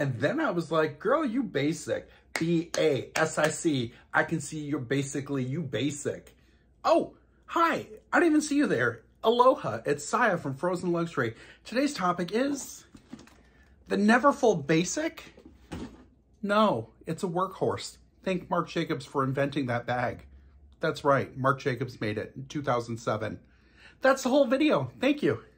And then I was like, girl, you basic. B-A-S-I-C. I can see you're basically you basic. Oh, hi. I didn't even see you there. Aloha. It's Saya from Frozen Luxury. Today's topic is the Neverfull BASIC. No, it's a workhorse. Thank Marc Jacobs for inventing that bag. That's right. Marc Jacobs made it in 2007. That's the whole video. Thank you.